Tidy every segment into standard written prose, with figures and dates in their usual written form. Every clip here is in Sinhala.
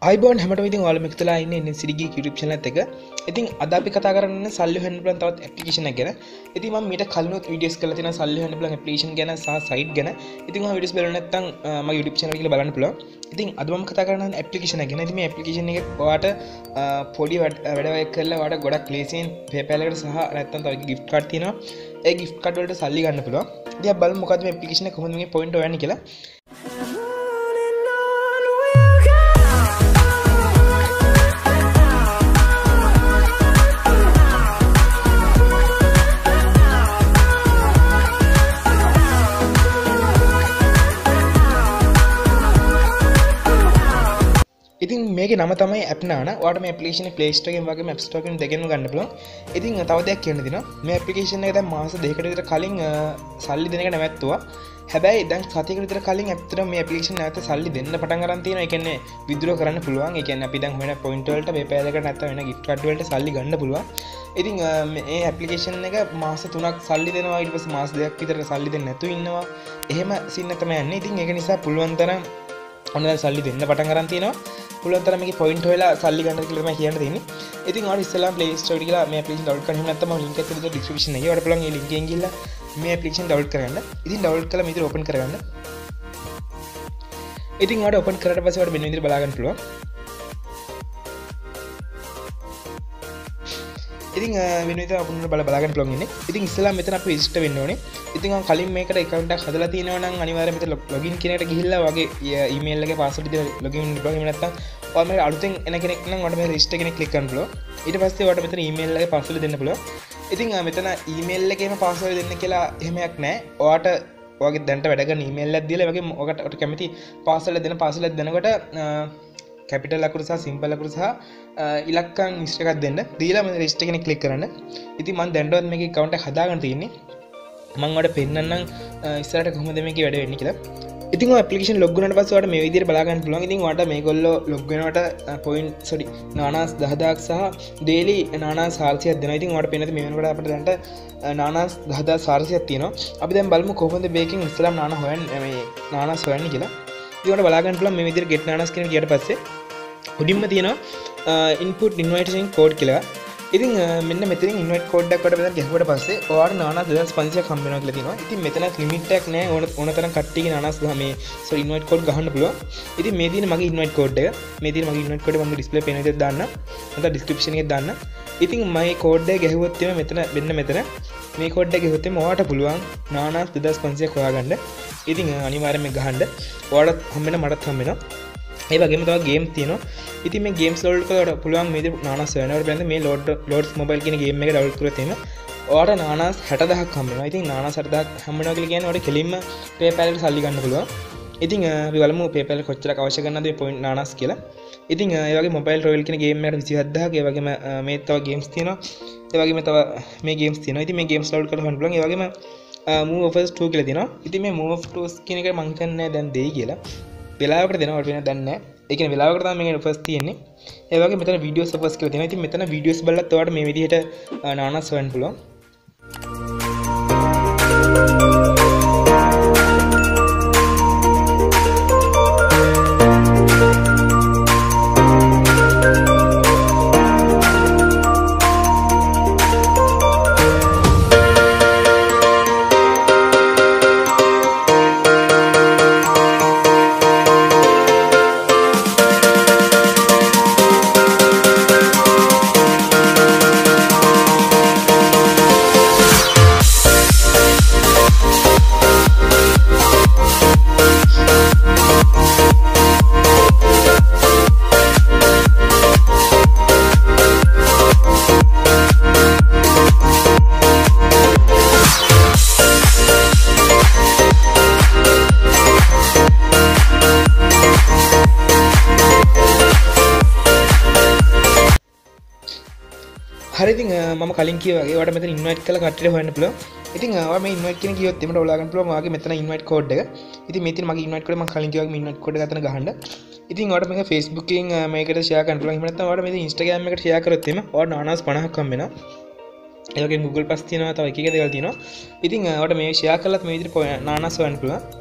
අයිබෝන් හැමෝටම ඉතින් ඔයාලා මෙතනලා ඉන්නේ NCDG YouTube channel එකක. ඉතින් අද අපි කතා කරන්නේ සල්ලි හොයන්න පුළුවන් තවත් ඇප්ලිකේෂන් එකක් ගැන. ඉතින් මම මීට කලිනුත් වීඩියෝස් කරලා තියෙනවා සල්ලි හොයන්න පුළුවන් ඇප්ලිකේෂන් ගැන සහ සයිට් ගැන. ඉතින් ඔයා වීඩියෝස් බලන්න නැත්නම් මගේ YouTube channel එක කියලා බලන්න පුළුවන්. ඉතින් අද මම කතා කරන්නේ ඇප්ලිකේෂන් එක ගැන. ඉතින් මේ ඇප්ලිකේෂන් එක ඔයාට පොඩි වැඩ කරලා ඔයාට ගොඩක් ලේසියෙන් PayPal එකට සහ නැත්නම් තව gift card තියෙනවා. ඒ gift card වලට සල්ලි ගන්න පුළුවන්. ඉතින් අපි බලමු මොකද්ද මේ ඇප්ලිකේෂන් එක කොහොමද මේ point හොයන්නේ කියලා. ඉතින් මේකේ නම තමයි ඇප් නාන. ඔයාලට මේ ඇප්ලිකේෂන් එක Play Store එකෙන් වගේම App Store එකෙන් දෙකෙන්ම ගන්න පුළුවන්. ඉතින් තව දෙයක් කියන්න දෙනවා. මේ ඇප්ලිකේෂන් එක දැන් මාස දෙකකට විතර කලින් සල්ලි දෙන එක නැවැත්තුවා. හැබැයි දැන් සතියකට විතර කලින් ඇත්තටම මේ ඇප්ලිකේෂන් නැවත සල්ලි දෙන්න පටන් ගන්න තියෙනවා. ඒ කියන්නේ withdraw කරන්න පුළුවන්. ඒ කියන්නේ අපි දැන් හොයන point වලට PayPal එකට නැත්නම් වෙන gift card වලට සල්ලි ගන්න පුළුවන්. ඉතින් මේ ඇප්ලිකේෂන් එක මාස 3ක් සල්ලි දෙනවා. ඊට පස්සේ මාස 2ක් විතර සල්ලි දෙන්නේ නැතුව ඉන්නවා. එහෙම සින්න තමයි යන්නේ. ඉතින් ඒක නිසා පුළුවන් තරම් ඔන්න දැන් සල්ලි දෙන්න පටන් ගන්න තියෙනවා. පුළුවන් තරම් මේකේ point හොයලා සල්ලි ගන්න කියලා තමයි කියන්න තියෙන්නේ. ඉතින් ඔයාලා ඉස්සෙල්ලා Play Store එකට ගිහලා මේ ඇප්ලිකේෂන් download කරන්න. එහෙම නැත්නම් මම link එක තියලා description එකේ. ඔයාලට පුළුවන් මේ link එකෙන් ගිහලා මේ ඇප්ලිකේෂන් download කරගන්න. ඉතින් download කරලා මේ විදිහට open කරගන්න. ඉතින් ඔයාලට open කරලා පස්සේ ඔයාලට මෙන්න විදිහට බලා ගන්න පුළුවන්. ඉතින් වෙන විදිහට අපුණට බලා ගන්න පුළුවන් ඉන්නේ. ඉතින් ඉස්සෙල්ලා මෙතන අපි register වෙන්න ඕනේ. ඉතින් මම කලින් මේකට account එකක් හදලා තියෙනවා නම් අනිවාර්යයෙන් මෙතන login කියන එකට ගිහිල්ලා වගේ email එකේ password දීලා login වෙන්න පුළුවන්. එහෙම නැත්නම් ඔයාලා මේ අලුතෙන් එන කෙනෙක් නම් ඔයාලට මේ register කෙනෙක් click කරන්න පුළුවන්. ඊට පස්සේ ඔයාලට මෙතන email එකේ password දෙන්න පුළුවන්. ඉතින් මෙතන email එකේම password දෙන්න කියලා එහෙමයක් නැහැ. ඔයාට ඔයාගේ දැනට වැඩ කරන email එකක් දීලා ඒ වගේම ඔයාට කැමති password දෙන password දෙනකොට capital අකුරු සහ simple අකුරු සහ ඉලක්කම් මිශ්‍ර එකක් දෙන්න. දීලා මම register කෙනෙක් click කරන්න. ඉතින් මම දැනටවත් මේකේ account එක හදාගන්න තියෙන්නේ. මම ඔයාලට පෙන්නන්නම් ඉස්සරහට කොහොමද මේකේ වැඩ වෙන්නේ කියලා. ඉතින් ඔය ඇප්ලිකේෂන් log වුණාට පස්සේ ඔයාලට මේ විදිහට බලා ගන්න පුළුවන්. ඉතින් ඔයාලට මේගොල්ලෝ log වෙනකොට නානාස් 10000ක් සහ daily නානාස් 400ක් දෙනවා. ඉතින් ඔයාලට පෙන්නද මේ වෙනකොට අපිට දැනට නානාස් 10400ක් තියෙනවා. අපි දැන් බලමු කොහොමද මේකෙන් ඉස්සරහම නානා හොයන්නේ මේ නානාස් හොයන්නේ කියලා. ඉතින් ඔයාලට බලා ගන්න පුළුවන් මේ විදිහට get nanas කියන ගියට පස්සේ උඩින්ම තියෙනවා input invitation code කියලා. ඉතින් මෙන්න මෙතනින් invite code එකක් වඩ මෙතන ගැහුවට පස්සේ ඔයාලට නානාස් 2500ක් හම්බ වෙනවා කියලා තියෙනවා. ඉතින් මෙතන limit එකක් නැහැ. ඕන තරම් කට්ටියගේ නානාස් මේ invite code ගහන්න පුළුවන්. ඉතින් මේ තියෙන මගේ invite code එක. මේ තියෙන මගේ invite code එක මම display පේන විදිහට දාන්න. නැත්නම් description එකේ දාන්න. ඉතින් මගේ code එක ගැහුවොත් එimhe මෙතන මෙතන මේ code එක ගැහුවොත් එimhe ඔයාලට පුළුවන් නානාස් 2500ක් හොයාගන්න. ඉතින් අනිවාර්යයෙන්ම ගහන්න. ඔයාලට හම්බ වෙන මටත් හම්බ වෙනවා. ඒ වගේම තව ගේම්ස් තියෙනවා. ඉතින් මේ ගේම්ස් ලෝඩ් කරලා පුළුවන් මේ නානාස් වෙනවට බැලඳ මේ ලෝඩ්ස් මොබයිල් කියන ගේම් එක ඩවුන්ලෝඩ් කරලා තියෙනවා. ඔයාලට නානාස් 60000ක් හම්බ වෙනවා. ඉතින් නානාස් 60000ක් හම්බ වෙනවා කියලා කියන්නේ ඔයාලට කෙලින්ම PayPal එකට සල්ලි ගන්න පුළුවන්. ඉතින් අපි බලමු PayPal කොච්චරක් අවශ්‍ය කරනවද මේ point නානාස් කියලා. ඉතින් ඒ වගේ මොබයිල් රොයල් කියන ගේම් එකකට 27000ක්. ඒ වගේම මේ තව ගේම්ස් තියෙනවා. ඒ වගේම තව මේ ගේම්ස් තියෙනවා. ඉතින් මේ ගේම්ස් ඩවුන්ලෝඩ් කරලා හොයන්න පුළුවන්. ඒ වගේම move offers 2 කියලා තියෙනවා. ඉතින් මේ move offers කියන එක මම හිතන්නේ දැන් දෙයි කියලා. වෙලාවකට දෙනවා වෙන දන්නේ නැහැ. ඒ කියන්නේ වෙලාවකට තමයි මේක ෆස්ට් තියෙන්නේ. ඒ වගේ මෙතන වීඩියෝස් සපෝස් කියලා තියෙනවා. ඉතින් මෙතන වීඩියෝස් බලලත් ඔයාලට මේ විදිහට නානාස් හොයන්න පුළුවන්. හරි ඉතින් මම කලින් කිව්වා වගේ ඔයාලට මෙතන invite කරලා කට්ටියට හොයන්න පුළුවන්. ඉතින් ඔයා මේ invite කියන කිව්වොත් එමට ඔයාලා ගන්න පුළුවන් ඔයාගේ මෙතන invite code එක. ඉතින් මේ තියෙන මගේ invite code මම කලින් කිව්වා මේ invite code එක අතන ගහන්න. ඉතින් ඔයාලට මේක Facebook එකෙන් මේකට share කරන්න පුළුවන්. එහෙම නැත්නම් ඔයාලට මේක Instagram එකට share කරොත් එimhe ඔයාලට නානාස් 50ක් හම්බ වෙනවා. ඒ වගේම Google Plus තියෙනවා තව එක එක දේවල් තියෙනවා. ඉතින් ඔයාලට මේ share කරලත් මේ විදිහට නානාස් හොයන්න පුළුවන්.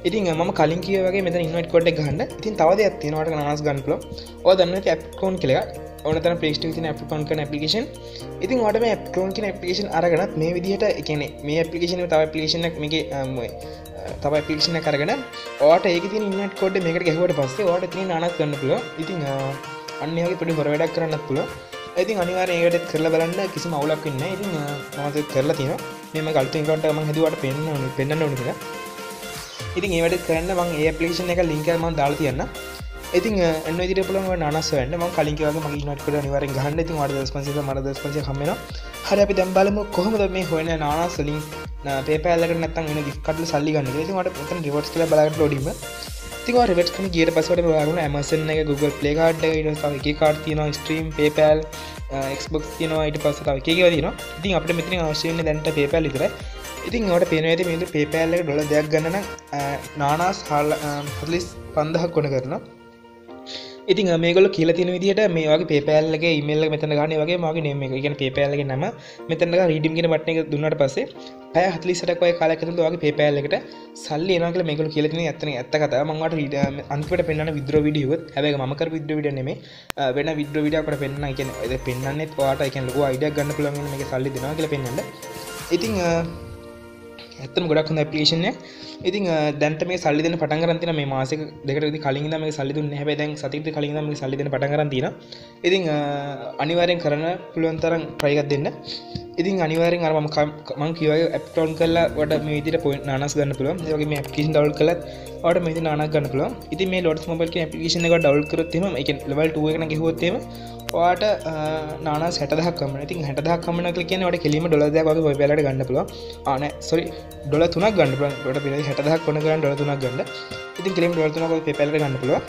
ඉතින් මම කලින් කිව්වා වගේ මෙතන ඉන්වයිට් කෝඩ් එක ගහන්න. ඉතින් තව දෙයක් තියෙනවා ඔයාලට නානස් ගන්න පුළුවන්. ඔයා දන්නේ නැති ඇප් ක්ලෝන් කියලා එකක්. ඕන තරම් Play Store එකේ තියෙන ඇප් ක්ලෝන් කරන ඇප්ලිකේෂන්. ඉතින් ඔයාලට මේ ඇප් ක්ලෝන් කියන ඇප්ලිකේෂන් අරගෙනත් මේ විදිහට ඒ කියන්නේ මේ ඇප්ලිකේෂන් එක තව ඇප්ලිකේෂන් එකක් මේකේ තව ඇප්ලිකේෂන් එකක් අරගෙන ඔයාලට ඒකේ තියෙන ඉන්වයිට් කෝඩ් එක මේකට ගැහුවට පස්සේ ඔයාලට ඉතින් නානස් ගන්න පුළුවන්. ඉතින් අන්න ඒ වගේ පොඩි හොර වැඩක් කරන්නත් පුළුවන්. ඉතින් අනිවාර්යෙන් ඒකට කරලා බලන්න කිසිම අවුලක් වෙන්නේ නැහැ. ඉතින් මම ඒක කරලා තියෙනවා. මේ මගේ අලුතෙන් account එක මම හදුවාට පෙන්නන්න ඕනේ කියලා. ඉතින් ඒ වැඩේ කරන්න මම ඒ ඇප්ලිකේෂන් එක ලින්ක් එක මම දාලා තියන්න. ඉතින් එන්න විදිහට පුළුවන් ඔය නානස් හොයන්න. මම කලින් කිව්වා වගේ මගේ ඉන්වයිට් කෝඩ් අනිවාර්යෙන් ගහන්න. ඉතින් ඔයාලට 10% මට 10% හම්බ වෙනවා. හරි අපි දැන් බලමු කොහොමද මේ හොයන නානස් වලින් PayPal එකට නැත්නම් වෙන gift card වල සල්ලි ගන්න කියලා. ඉතින් ඔයාලට මෙතන rewards කියලා බලාගන්න ලෝඩින්ම. ඉතින් ඔයා rewards කරන ගියට පස්සේ ඔයාලට ඔයාලට Amazon එක Google Play card එක ඊට පස්සේ තව එකේ card තියෙනවා Stream PayPal Xbox තියෙනවා ඊට පස්සේ තව එකේ ඒවා තියෙනවා. ඉතින් අපිට මෙතන අවශ්‍ය වෙන්නේ දැන්ට PayPal විතරයි. ඉතින් ඔයාලට පේනවා ඇති මේක PayPal එක ඩොලර් 2ක් ගන්න නම් නානස් 45000ක් වුණ කරනවා. ඉතින් මේගොල්ලෝ කියලා තියෙන විදිහට මේ වගේ PayPal එකේ email එක මෙතන ගන්න ඒ වගේ මගේ name එක. ඒ කියන්නේ PayPal එකේ නම මෙතන ගා redeem කියන බටන් එක දුන්නාට පස්සේ පැය 48ක් වගේ කාලයක් ඇතුළත ඔයාගේ PayPal එකට සල්ලි එනවා කියලා මේගොල්ලෝ කියලා තියෙන ඇත්ත කතාව. මම ඔයාලට අන්තිමට පෙන්නන withdraw video එකත් හැබැයි මම කරපු withdraw video නෙමෙයි වෙන withdraw video එකකට පෙන්නන. ඒ කියන්නේ ඒක පෙන්නන්නෙත් ඔයාලට ඒ කියන්නේ ලොකු idea එකක් ගන්න පුළුවන් වෙන මේකේ සල්ලි දෙනවා කියලා පෙන්නන්න. ඉතින් ඇත්තම ගොඩක් හොඳ ඇප්ලිකේෂන් එකක්. ඉතින් දැන්ට මේ සල්ලි දෙන්න පටන් ගන්න තියෙනවා. මේ මාසෙක දෙකට විතර කලින් ඉඳන් මේක සල්ලි දුන්නේ. හැබැයි දැන් සතියකට කලින් ඉඳන් මේක සල්ලි දෙන්න පටන් ගන්න තියෙනවා. ඉතින් අනිවාර්යෙන් කරන්න පුළුවන් තරම් try එකක් දෙන්න. ඉතින් අනිවාර්යෙන් අර මම කිව්වා ඇප් ඩවුන්ලෝඩ් කරලා ඔයාලට මේ විදිහට පොයින්ට් නානස් ගන්න පුළුවන්. ඒ වගේ මේ ඇප්ලිකේෂන් ඩවුන්ලෝඩ් කළත් ඔයාලට මේ විදිහට නානස් ගන්න පුළුවන්. ඉතින් මේ Lotus Mobile කියන ඇප්ලිකේෂන් එක ඩවුන්ලෝඩ් කරොත් එහෙම ඒ කියන්නේ level 2 එක නම් ගෙහුවොත් එහෙම ඔයාට නානස් 60000ක් හම්බ වෙනවා. ඉතින් 60000ක් හම්බ වෙනවා කියලා කියන්නේ ඔයාලට කෙලින්ම ඩොලර් 2ක් වගේ PayPal එකට ගන්න පුළුවන්. නෑ sorry ඩොලර් 3ක් ගන්න පුළුවන්. ඔයාලට පිළිවෙල 60000ක් වුණ ගන්න ඩොලර් 3ක් ගන්න. ඉතින් කෙලින්ම ඩොලර් 3ක් වගේ PayPal එකට ගන්න පුළුවන්.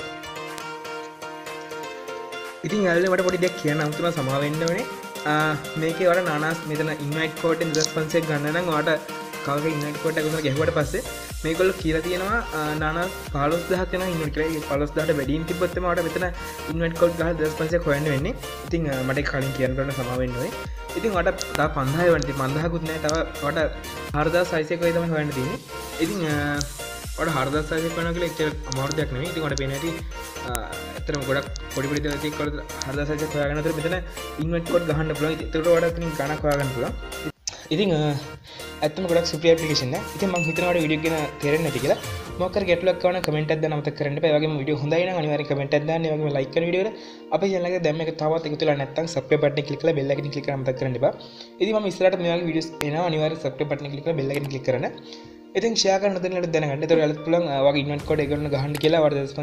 ඉතින් යාළුවනේ මට පොඩි දෙයක් කියන්න අමුතුම සමාව වෙන්න ඕනේ. මේකේ ඔයාලා නානස් මෙතන ඉන්වයිට් කෝඩ් එකෙන් 10% ගන්න නම් ඔයාලට කවගේ ඉන්වයිට් කෝඩ් එක උසල ගැහුවට පස්සේ මේගොල්ලෝ කියලා තියෙනවා නානස් 15000ක් වෙනවා ඉන්වයිට් කියලා. ඒ 15000ට වැඩියෙන් තිබ්බොත් එම ඔයාලට මෙතන ඉන්වයිට් කෝඩ් ගහලා 10% හොයන්න වෙන්නේ. ඉතින් මට කලින් කියන්න බෑ සමාව වෙන්න ඕනේ. ඉතින් ඔයාලට තව 5000 වෙන්න තියෙනවා. 5000කුත් නෑ. තව ඔයාලට 4600ක් වගේ තමයි හොයන්න තියෙන්නේ. ඉතින් ඔයාලට 4600ක් වෙනවා කියලා එච්චර අමාරු දෙයක් නෙමෙයි. ඉතින් ඔයාලට පේන හැටි ඇත්තටම ගොඩක් පොඩි පොඩි දේවල් ටික කරලා 4600ක් හොයාගෙන අතර මෙතන ඉන්වයිට් කෝඩ් ගහන්න පුළුවන්. ඒකට ඔයාලට ඉතින් ගණක් හොයාගන්න පුළුවන්. ඉතින් ඇත්තම ගොඩක් සුපිරි ඇප්ලිකේෂන් එක. ඉතින් මම හිතනවා වීඩියෝ එක ගැන තේරෙන්නේ නැති කියලා. මොකක් හරි ගැටලුවක් ආවම කමෙන්ට් එකක් දාන්න අමතක කරන්න එපා. ඒ වගේම වීඩියෝ හොඳයි නම් අනිවාර්යෙන් කමෙන්ට් එකක් දාන්න. ඒ වගේම ලයික් කරන වීඩියෝ එකට අපේ channel එකට දැන් මේක තවත් එකතු වෙලා නැත්නම් subscribe button එක click කරලා bell icon එක click කරන්න අමතක කරන්න එපා. ඉතින් මම ඉස්සරහට මේ වගේ වීඩියෝස් එනවා අනිවාර්යෙන් subscribe button එක click කරලා bell icon click කරන්න. ඉතින් share කරන්න දෙන්නට දැනගන්න. ඒතකොට ඔයාලට පුළුවන් වගේ ඉන්වයිට් කෝඩ් එක ගන්න ගහන්න කියලා ඔයාලට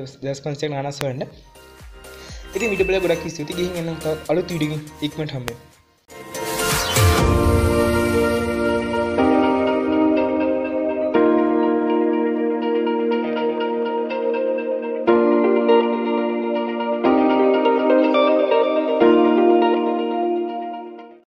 10% නානස් හොයන්න. ඉතින් වීඩියෝ බලලා ගොඩක් ස්තුතියි. ගිහින් එන්න අලුත් වීඩියෝ එකකින් ඉක්මනට හම්බෙන්න.